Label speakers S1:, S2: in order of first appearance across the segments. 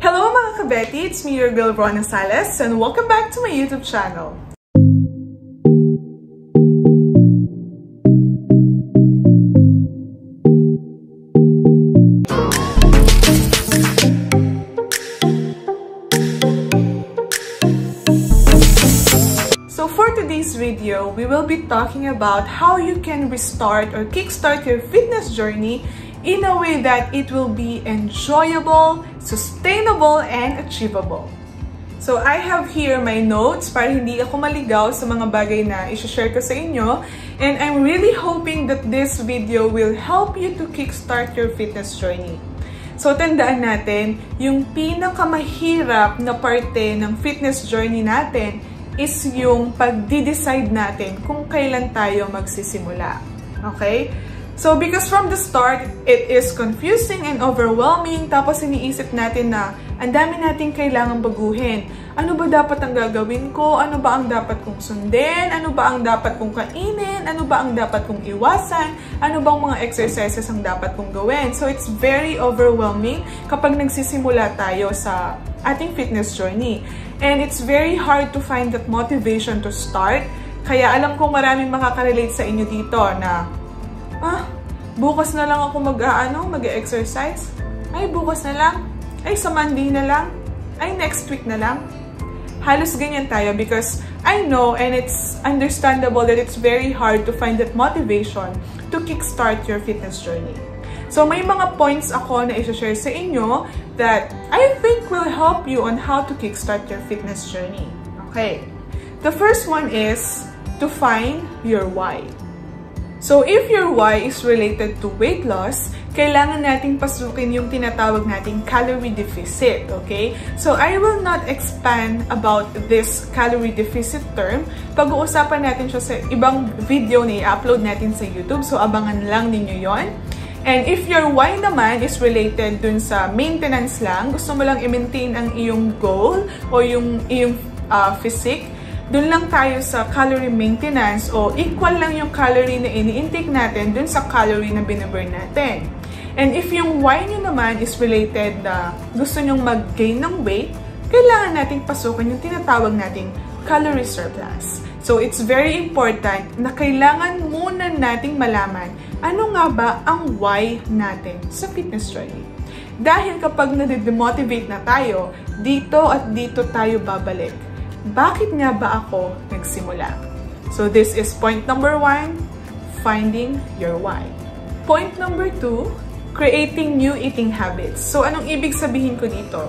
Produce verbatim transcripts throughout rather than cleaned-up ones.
S1: Hello mga kabeti, it's me your girl Rona Sales and welcome back to my YouTube channel. So for today's video, we will be talking about how you can restart or kickstart your fitness journey in a way that it will be enjoyable, sustainable, and achievable. So I have here my notes para hindi ako maligaw sa mga bagay na i-share ko sa inyo. And I'm really hoping that this video will help you to kickstart your fitness journey. So tandaan natin, yung pinakamahirap na parte ng fitness journey natin is yung pag-decide natin kung kailan tayo magsisimula. Okay? So, because from the start, it is confusing and overwhelming, tapos iniisip natin na ang dami nating kailangang baguhin. Ano ba dapat ang gagawin ko? Ano ba ang dapat kong sundin? Ano ba ang dapat kong kainin? Ano ba ang dapat kong iwasan? Ano bang mga exercises ang dapat kong gawin? So, it's very overwhelming kapag nagsisimula tayo sa ating fitness journey. And it's very hard to find that motivation to start. Kaya alam kong maraming makaka-relate sa inyo dito na ah, bukas na lang ako mag-aano, mag-exercise. Ay, bukas na lang. Ay, sa Monday na lang. Ay, next week na lang. Halos ganyan tayo because I know and it's understandable that it's very hard to find that motivation to kickstart your fitness journey. So, may mga points ako na i-share sa inyo that I think will help you on how to kickstart your fitness journey. Okay. The first one is to find your why. So, if your why is related to weight loss, kailangan nating pasukin yung tinatawag nating calorie deficit, okay? So, I will not expand about this calorie deficit term. Pag-uusapan natin siya sa ibang video na i-upload natin sa YouTube, so abangan lang ninyo yon. And if your why naman is related dun sa maintenance lang, gusto mo lang i-maintain ang iyong goal o yung iyong uh, physique, doon lang tayo sa calorie maintenance o equal lang yung calorie na ini-intake natin dun sa calorie na binaburn natin. And if yung why nyo naman is related na gusto nyong mag-gain ng weight, kailangan nating pasukan yung tinatawag nating calorie surplus. So it's very important na kailangan muna nating malaman ano nga ba ang why natin sa fitness journey. Dahil kapag nade-demotivate na tayo, dito at dito tayo babalik. Bakit nga ba ako nagsimula? So this is point number one, finding your why. Point number two, creating new eating habits. So anong ibig sabihin ko dito?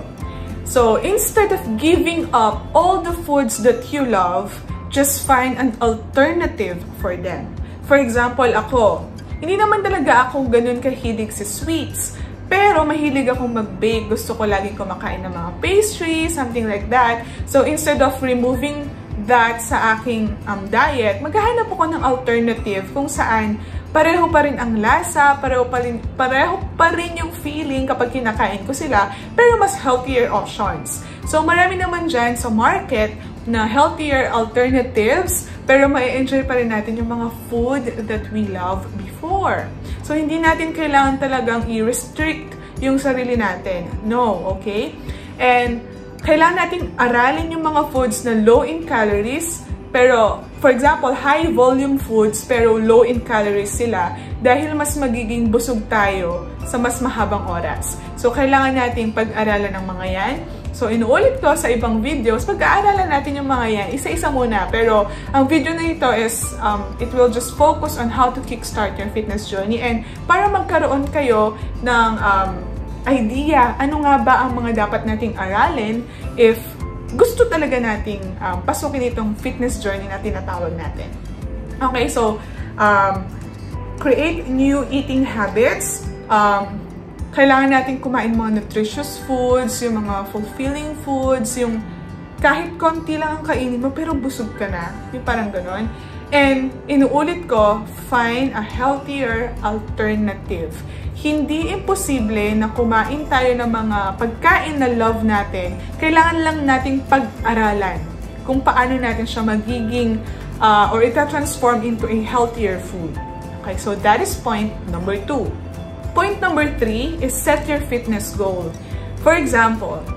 S1: So instead of giving up all the foods that you love, just find an alternative for them. For example, ako, hindi naman talaga ako ganun kahilig sa sweets. Pero mahilig akong mag-bake. Gusto ko laging kumakain ng mga pastries, something like that. So, instead of removing that sa aking um, diet, maghahanap ako ng alternative kung saan pareho pa rin ang lasa, pareho pa rin, pareho pa rin yung feeling kapag kinakain ko sila, pero mas healthier options. So, marami naman dyan sa market na healthier alternatives, pero ma-enjoy pa rin natin yung mga food that we love before. So, hindi natin kailangan talagang i-restrict yung sarili natin. No, okay? And, kailangan natin aralin yung mga foods na low in calories, pero, for example, high volume foods, pero low in calories sila, dahil mas magiging busog tayo sa mas mahabang oras. So, kailangan nating pag-aralan ng mga yan. So, inuulit ko sa ibang videos, pag-aaralan natin yung mga yan, isa-isa muna. Pero, ang video na ito is, um, it will just focus on how to kickstart your fitness journey. And para magkaroon kayo ng um, idea, ano nga ba ang mga dapat nating aralin if gusto talaga nating um, pasukin itong fitness journey na tinatawag natin. Okay, so, um, create new eating habits. Um, Kailangan natin kumain mga nutritious foods, yung mga fulfilling foods, yung kahit konti lang ang kainin mo pero busog ka na. Yung parang ganon. And inuulit ko, find a healthier alternative. Hindi imposible na kumain tayo ng mga pagkain na love natin. Kailangan lang nating pag-aralan kung paano natin siya magiging uh, or ita-transform into a healthier food. Okay, so that is point number two. Point number three is set your fitness goal. For example,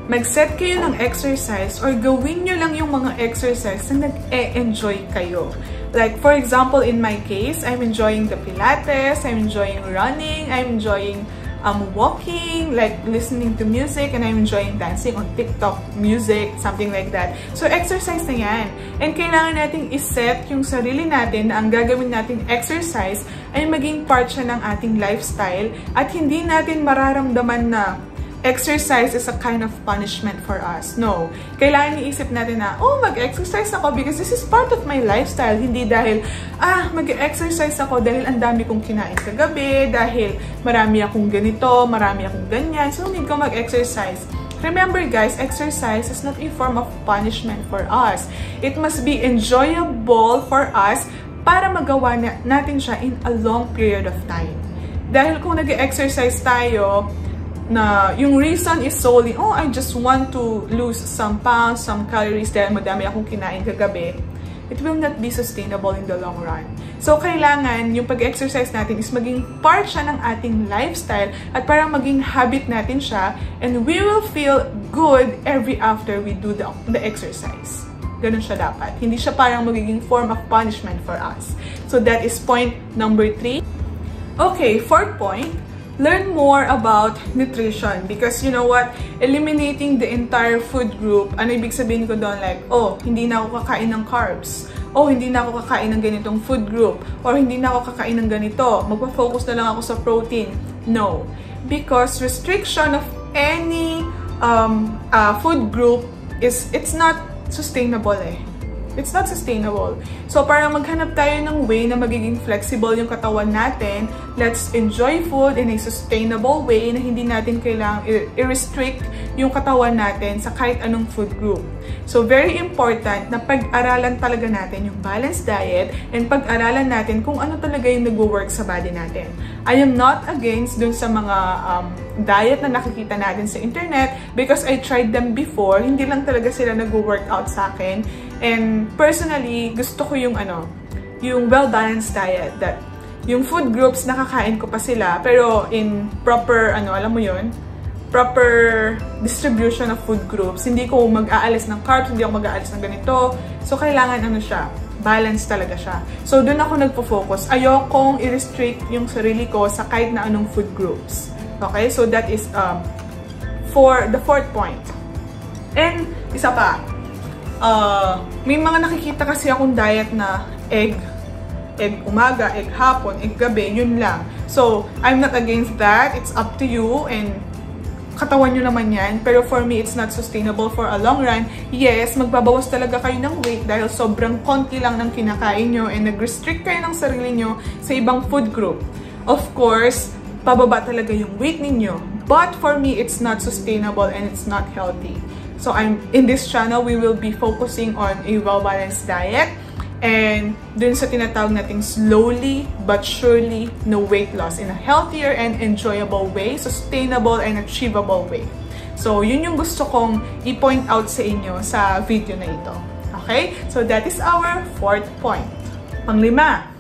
S1: mag-set kayo ng exercise or gawin nyo lang yung mga exercise na nag-e-enjoy kayo. Like, for example, in my case, I'm enjoying the Pilates, I'm enjoying running, I'm enjoying um, walking, like listening to music, and I'm enjoying dancing on TikTok music, something like that. So, exercise na yan. And kailangan nating iset yung sarili natin na ang gagawin nating exercise ay maging part siya ng ating lifestyle at hindi natin mararamdaman na exercise is a kind of punishment for us. No. Kailangan iisip natin na, oh, mag-exercise ako because this is part of my lifestyle. Hindi dahil, ah, mag-exercise ako dahil ang dami kong kinain kagabi, dahil marami akong ganito, marami akong ganyan, so need ko mag-exercise. Remember guys, exercise is not a form of punishment for us. It must be enjoyable for us para magawa na natin siya in a long period of time. Dahil kung nag-exercise tayo, na yung reason is solely, oh, I just want to lose some pounds, some calories dahil madami akong kinain kagabi, it will not be sustainable in the long run. So, kailangan yung pag-exercise natin is maging part siya ng ating lifestyle at parang maging habit natin siya and we will feel good every after we do the, the exercise. Ganun siya dapat. Hindi siya parang magiging form of punishment for us. So, that is point number three. Okay, fourth point. Learn more about nutrition because you know what, eliminating the entire food group, ano ibig sabihin ko doon, like, oh, hindi na ako kakain ng carbs, oh, hindi na ako kakain ng ganitong food group, or hindi na ako kakain ng ganito, magpa-focus na lang ako sa protein. No, because restriction of any um, uh, food group is, it's not sustainable eh. It's not sustainable. So, para maghanap tayo ng way na magiging flexible yung katawan natin, let's enjoy food in a sustainable way na hindi natin kailangang i-restrict yung katawan natin sa kahit anong food group. So, very important na pag-aralan talaga natin yung balanced diet and pag-aralan natin kung ano talaga yung nag-work sa body natin. I am not against dun sa mga um, diet na nakikita natin sa internet because I tried them before. Hindi lang talaga sila nag-work out sa akin. And personally, gusto ko yung ano, yung well-balanced diet that yung food groups nakakain ko pa sila pero in proper ano, alam mo yun, proper distribution of food groups. Hindi ko mag-aalis ng carbs, hindi ako mag-aalis ng ganito. So kailangan ano siya, balance talaga siya. So doon ako nagpo-focus. Ayokong i-restrict yung sarili ko sa kahit na anong food groups. Okay? So that is um for the fourth point. And isa pa, Uh, may mga nakikita kasi akong diet na egg, egg umaga, egg hapon, egg gabi, yun lang. So, I'm not against that. It's up to you and katawan nyo naman yan. Pero for me, it's not sustainable for a long run. Yes, magbabawas talaga kayo ng weight dahil sobrang konti lang ng kinakain nyo and nag-restrict kayo ng sarili nyo sa ibang food group. Of course, pababa talaga yung weight ninyo. But for me, it's not sustainable and it's not healthy. So, I'm in this channel, we will be focusing on a well-balanced diet and dun sa tinatawag nating slowly but surely no weight loss in a healthier and enjoyable way, sustainable and achievable way. So, yun yung gusto kong i-point out sa inyo sa video na ito. Okay? So, that is our fourth point. Panglima,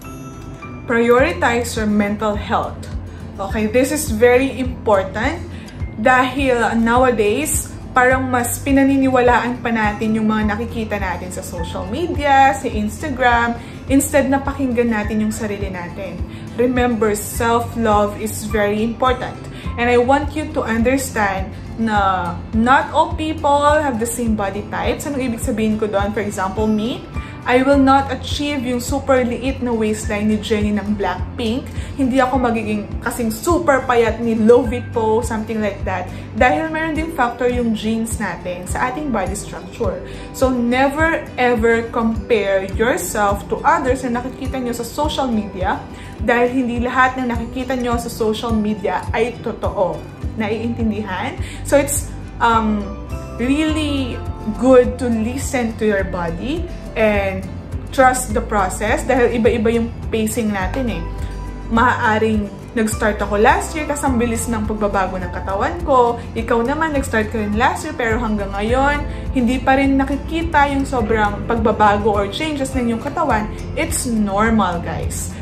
S1: prioritize your mental health. Okay? This is very important dahil nowadays, parang mas pinaniniwalaan pa natin yung mga nakikita natin sa social media, sa Instagram, instead na pakinggan natin yung sarili natin. Remember, self-love is very important. And I want you to understand na not all people have the same body types. Anong ibig sabihin ko doon? For example, me, I will not achieve yung super liit na waistline ni Jennie ng Blackpink. Hindi ako magiging kasing super payat ni Lovit Po, something like that. Dahil meron din factor yung genes natin sa ating body structure. So, never ever compare yourself to others na nakikita nyo sa social media dahil hindi lahat ng nakikita nyo sa social media ay totoo. Naiintindihan? So, it's um, really good to listen to your body and trust the process dahil iba-iba yung pacing natin eh. Maaaring nag-start ako last year kasi ang bilis ng pagbabago ng katawan ko. Ikaw naman, nag-start ka rin last year pero hanggang ngayon, hindi pa rin nakikita yung sobrang pagbabago or changes ng yung katawan. It's normal, guys.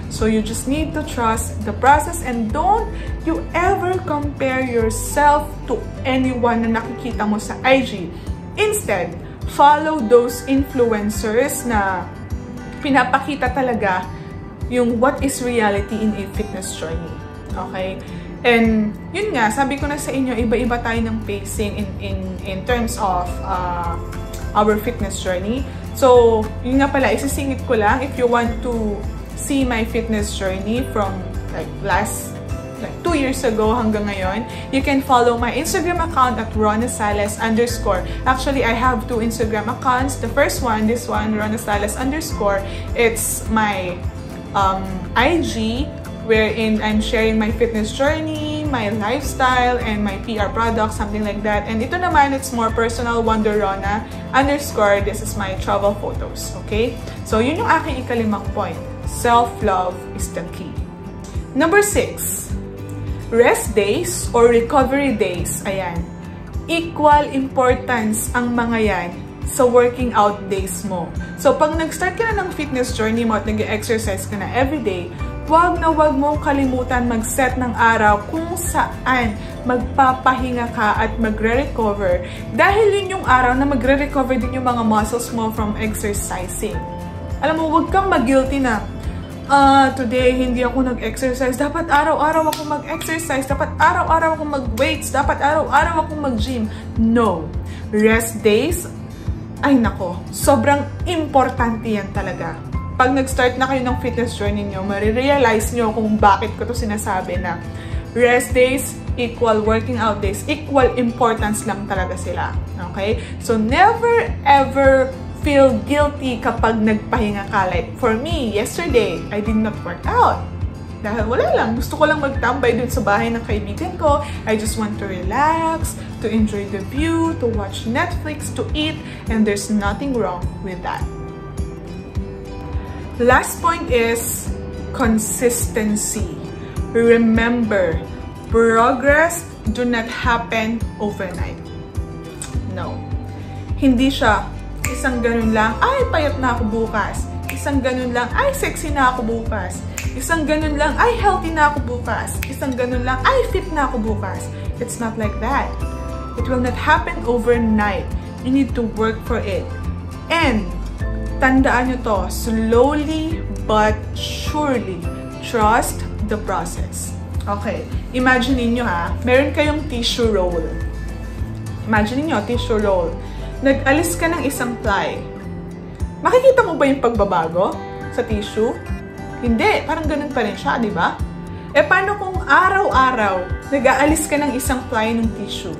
S1: So you just need to trust the process and don't you ever compare yourself to anyone na nakikita mo sa I G. Instead, follow those influencers na pinapakita talaga yung what is reality in a fitness journey. Okay? And yun nga, sabi ko na sa inyo, iba-iba tayo ng pacing in, in, in terms of uh, our fitness journey. So, yun nga pala, isisingit ko lang, if you want to see my fitness journey from like last like two years ago hanggang ngayon, you can follow my Instagram account at ronasales underscore. Actually, I have two Instagram accounts. The first one, this one, ronasales underscore, it's my um, I G, wherein I'm sharing my fitness journey, my lifestyle, and my P R products, something like that. And ito naman, it's more personal, wonderrona underscore. This is my travel photos, okay? So, yun yung aking ikalimang point. Self-love is the key. Number six, rest days or recovery days. Ayan. Equal importance ang mga yan sa working out days mo. So, pag nag-start ka na ng fitness journey mo at nag-exercise ka na everyday, wag na wag mong kalimutan mag-set ng araw kung saan magpapahinga ka at magre-recover. Dahil yun yung araw na magre-recover din yung mga muscles mo from exercising. Alam mo, wag kang mag-guilty na, ah, uh, today hindi ako nag-exercise. Dapat araw-araw ako mag-exercise. Dapat araw-araw ako mag-weights. Dapat araw-araw ako mag-gym. No. Rest days, ay nako, sobrang importante yan talaga. Pag nag-start na kayo ng fitness journey nyo, marirealize nyo kung bakit ko to sinasabi na rest days equal working out days, equal importance lang talaga sila. Okay? So, never ever feel guilty kapag nagpahinga ka. Like, for me, yesterday, I did not work out. Dahil wala lang. Gusto ko lang magtambay dun sa bahay ng kaibigan ko. I just want to relax, to enjoy the view, to watch Netflix, to eat, and there's nothing wrong with that. Last point is consistency. Remember, progress do not happen overnight. No. Hindi siya isang ganun lang, ay payat na ako bukas. Isang ganun lang, ay sexy na ako bukas. Isang ganun lang, ay healthy na ako bukas. Isang ganun lang, ay fit na ako bukas. It's not like that. It will not happen overnight. You need to work for it. And tandaan nyo to, slowly but surely, trust the process. Okay, imagine niyo ha, meron kayong tissue roll. Imagine niyo, tissue roll. Nag-alis ka ng isang ply. Makikita mo ba yung pagbabago sa tissue? Hindi, parang ganun pa rin siya, di ba? E paano kung araw-araw nag-aalis ka ng isang ply ng tissue?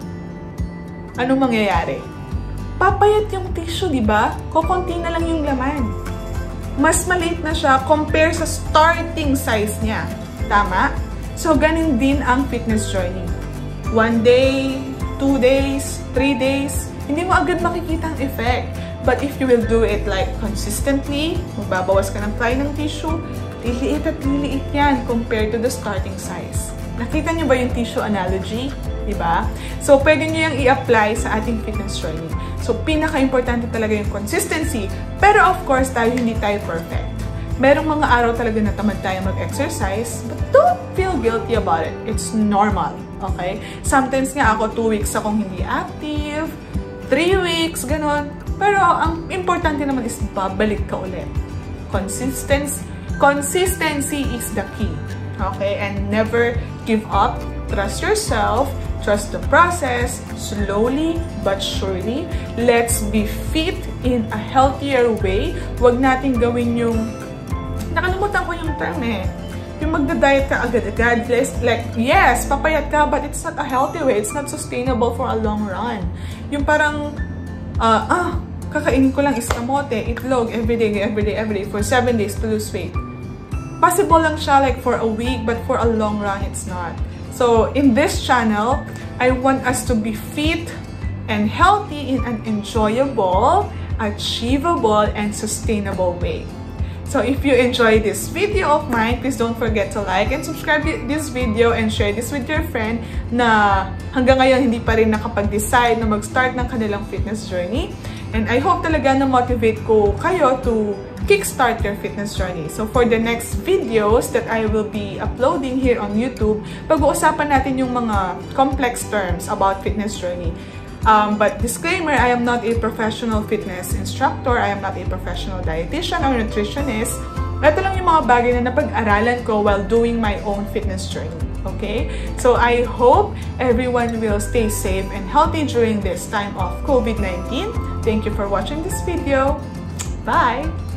S1: Anong mangyayari? Papayat yung tissue, di ba? Kukunti na lang yung laman. Mas maliit na siya compare sa starting size niya. Tama? So, ganun din ang fitness journey. One day, two days, three days, hindi mo agad makikita ang effect. But if you will do it like consistently, magbabawas ka ng ply ng tissue, liliit at liliit yan compared to the starting size. Nakita niyo ba yung tissue analogy? Diba? So, pwede nyo yung i-apply sa ating fitness journey. So, pinaka-importante talaga yung consistency. Pero of course, tayo hindi tayo perfect. Merong mga araw talaga na tamad tayo mag-exercise, but don't feel guilty about it. It's normal. Okay? Sometimes nga ako, two weeks akong hindi active, three weeks, ganon. Pero ang importante naman is babalik ka ulit. Consistency, consistency is the key. Okay? And never give up. Trust yourself. Trust the process. Slowly but surely. Let's be fit in a healthier way. Huwag natin gawin yung... Nakalimutan ko yung term eh. Yung magda-diet ka agad-agad. Like, yes, papayat ka, but it's not a healthy way. It's not sustainable for a long run. Yung parang, uh, ah, kakainin ko lang iskamote, itlog, everyday, everyday, everyday, for seven days to lose weight. Possible lang siya like for a week, but for a long run, it's not. So, in this channel, I want us to be fit and healthy in an enjoyable, achievable, and sustainable way. So, if you enjoy this video of mine, please don't forget to like and subscribe this video and share this with your friend na hanggang ngayon hindi pa rin nakapag-decide na mag-start ng kanilang fitness journey. And I hope talaga na motivate ko kayo to kickstart your fitness journey. So for the next videos that I will be uploading here on YouTube, pag-uusapan natin yung mga complex terms about fitness journey. Um, but disclaimer, I am not a professional fitness instructor, I am not a professional dietitian or nutritionist. Ito lang yung mga bagay na napag-aralan ko while doing my own fitness journey. Okay? So I hope everyone will stay safe and healthy during this time of COVID nineteen. Thank you for watching this video. Bye!